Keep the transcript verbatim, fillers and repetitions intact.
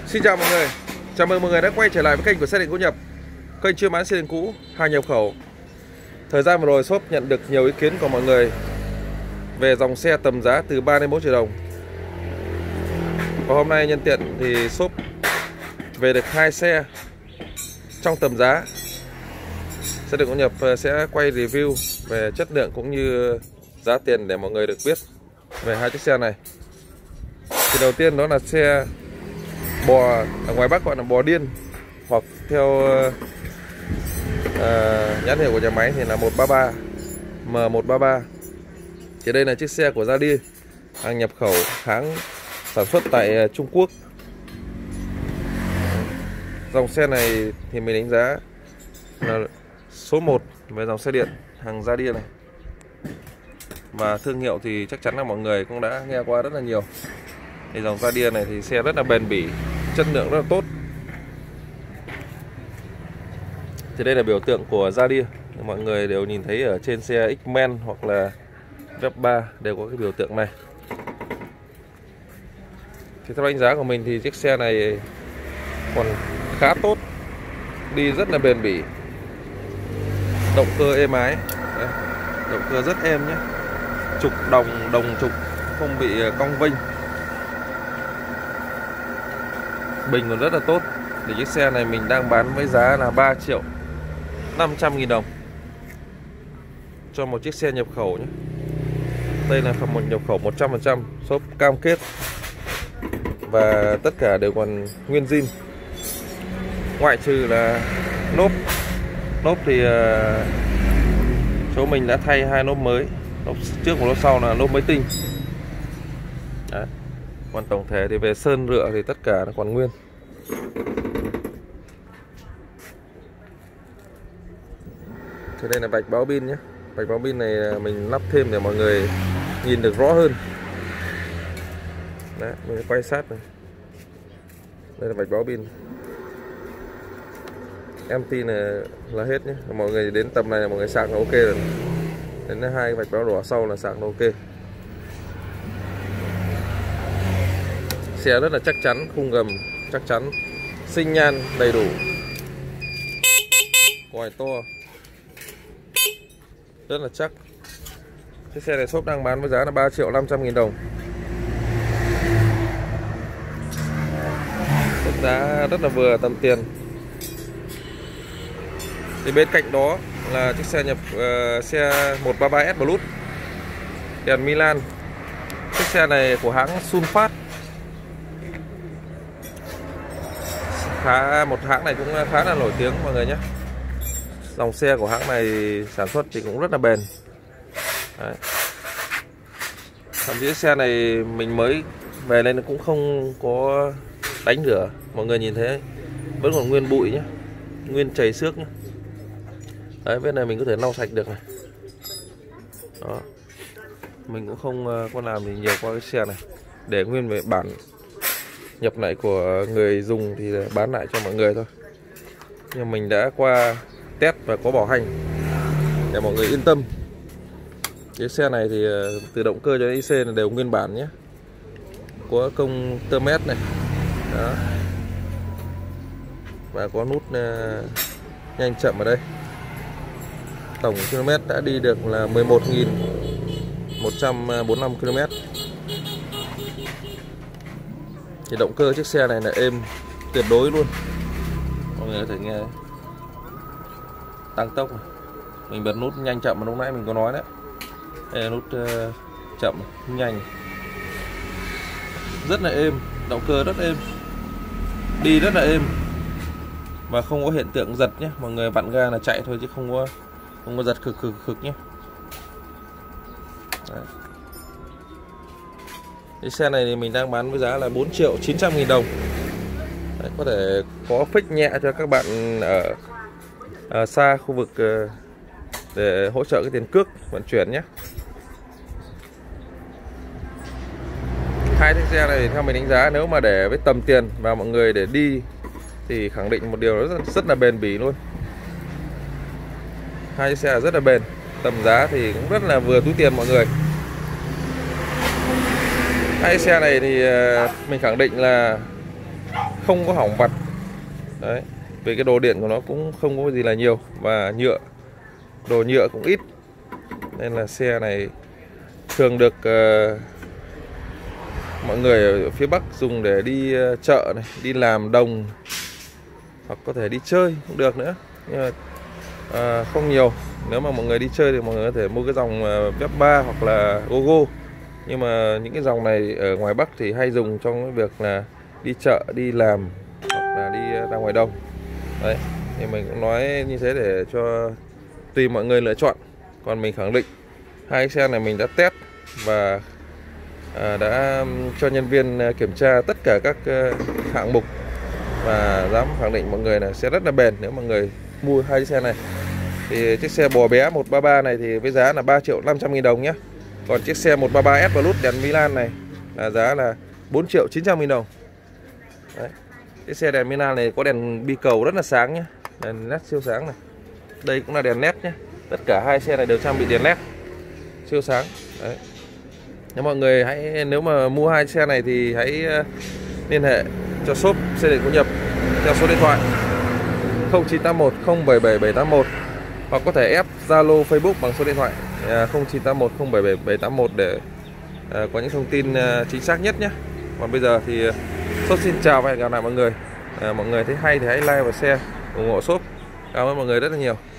Xin chào mọi người, chào mừng mọi người đã quay trở lại với kênh của Xe Điện Cũ Nhập, kênh chuyên bán xe điện cũ, hàng nhập khẩu. Thời gian vừa rồi shop nhận được nhiều ý kiến của mọi người về dòng xe tầm giá từ ba đến bốn triệu đồng. Và hôm nay nhân tiện thì shop về được hai xe trong tầm giá. Xe Điện Cũ Nhập sẽ quay review về chất lượng cũng như giá tiền để mọi người được biết về hai chiếc xe này. Thì đầu tiên đó là xe bò, ở ngoài Bắc gọi là bò điên, hoặc theo uh, nhãn hiệu của nhà máy thì là một ba ba M một ba ba. Thì đây là chiếc xe của Gia-Đi, hàng nhập khẩu, hãng sản xuất tại uh, Trung Quốc. Dòng xe này thì mình đánh giá là số một về dòng xe điện hàng Gia-Đi này. Và thương hiệu thì chắc chắn là mọi người cũng đã nghe qua rất là nhiều. Thì dòng Gia-Đi này thì xe rất là bền bỉ, chất lượng rất là tốt. Thì đây là biểu tượng của Gia-Đi, mọi người đều nhìn thấy ở trên xe X-Men hoặc là vê ba đều có cái biểu tượng này. Thì theo đánh giá của mình thì chiếc xe này còn khá tốt, đi rất là bền bỉ, động cơ êm ái. Đấy, động cơ rất êm nhé, trục đồng đồng trục không bị cong vênh, bình còn rất là tốt. Thì chiếc xe này mình đang bán với giá là ba triệu năm trăm nghìn đồng cho một chiếc xe nhập khẩu nhé. Đây là phần một nhập khẩu một trăm phần trăm, shop cam kết và tất cả đều còn nguyên zin, ngoại trừ là lốp. Lốp thì uh, chỗ mình đã thay hai lốp mới, lốp trước và lốp sau là lốp mới tinh. Đấy. Còn tổng thể thì về sơn rựa thì tất cả nó còn nguyên. Thì đây là vạch báo pin nhé. Vạch báo pin này mình lắp thêm để mọi người nhìn được rõ hơn. Đấy, mình quay sát này. Đây là vạch báo pin. em tê này là hết nhé. Mọi người đến tầm này là mọi người sạc là ok rồi. Đến hai vạch báo đỏ sau là sạc là ok. Xe rất là chắc chắn, khung gầm chắc chắn, sinh nhan đầy đủ, còi to, rất là chắc. Chiếc xe này shop đang bán với giá là ba triệu năm trăm nghìn đồng. Mức giá rất là vừa tầm tiền. Thì bên cạnh đó là chiếc xe nhập uh, xe một ba ba S Plus, đèn Milan. Chiếc xe này của hãng Sulfat, khá một hãng này cũng khá là nổi tiếng mọi người nhé. Dòng xe của hãng này sản xuất thì cũng rất là bền. Đấy. Thậm chí xe này mình mới về nên cũng không có đánh rửa, mọi người nhìn thấy vẫn còn nguyên bụi nhé, nguyên chảy xước nhé. Đấy, bên này mình có thể lau sạch được này. Đó. Mình cũng không có làm gì nhiều qua cái xe này, để nguyên về bản nhập lại của người dùng thì bán lại cho mọi người thôi. Nhưng mình đã qua test và có bảo hành để mọi người yên tâm. Cái xe này thì từ động cơ cho i xê là đều nguyên bản nhé, có công tơ mét này. Đó. Và có nút nhanh chậm ở đây. Tổng km đã đi được là mười một nghìn một trăm bốn mươi lăm ki lô mét. Thì động cơ chiếc xe này là êm tuyệt đối luôn. Mọi người có thể nghe tăng tốc này. Mình bật nút nhanh chậm mà lúc nãy mình có nói đấy. Đây là nút uh, chậm nhanh, rất là êm, động cơ rất êm, đi rất là êm và không có hiện tượng giật nhé. Mọi người vặn ga là chạy thôi chứ không có không có giật khực khực khực nhé. Đấy. Cái xe này thì mình đang bán với giá là bốn triệu chín trăm nghìn đồng. Đấy, có thể có fix nhẹ cho các bạn ở, ở xa khu vực để hỗ trợ cái tiền cước vận chuyển nhé. Hai chiếc xe này theo mình đánh giá nếu mà để với tầm tiền và mọi người để đi thì khẳng định một điều rất, rất là bền bỉ luôn. Hai chiếc xe rất là bền, tầm giá thì cũng rất là vừa túi tiền mọi người. Hai xe này thì mình khẳng định là không có hỏng vặt. Đấy, về cái đồ điện của nó cũng không có gì là nhiều, và nhựa, đồ nhựa cũng ít, nên là xe này thường được uh, mọi người ở phía Bắc dùng để đi uh, chợ này, đi làm đồng, hoặc có thể đi chơi cũng được nữa, nhưng mà uh, không nhiều. Nếu mà mọi người đi chơi thì mọi người có thể mua cái dòng uh, Vespa hoặc là Gogo, nhưng mà những cái dòng này ở ngoài Bắc thì hay dùng trong cái việc là đi chợ, đi làm, hoặc là đi ra ngoài đồng. Đấy, thì mình cũng nói như thế để cho tùy mọi người lựa chọn. Còn mình khẳng định hai cái xe này mình đã test và à, đã cho nhân viên kiểm tra tất cả các hạng mục, và dám khẳng định mọi người là sẽ rất là bền nếu mọi người mua hai chiếc xe này. Thì chiếc xe bò bé một ba ba này thì với giá là ba triệu năm trăm nghìn đồng nhé. Còn chiếc xe một ba ba S Plus đèn Milan này là giá là bốn triệu chín trăm nghìn đồng. Đấy. Cái xe đèn Milan này có đèn bi cầu rất là sáng nhé, đèn led siêu sáng này. Đây cũng là đèn led nhé. Tất cả hai xe này đều trang bị đèn led siêu sáng. Đấy. Nếu mọi người hãy nếu mà mua hai xe này thì hãy liên hệ cho shop xe điện Cô Nhập theo số điện thoại không chín tám một không bảy bảy bảy tám một, hoặc có thể ép Zalo, Facebook bằng số điện thoại không chín tám một không bảy bảy bảy tám một để có những thông tin chính xác nhất nhé. Còn bây giờ thì shop xin chào và hẹn gặp lại mọi người. À, mọi người thấy hay thì hãy like và share ủng hộ shop. Cảm ơn mọi người rất là nhiều.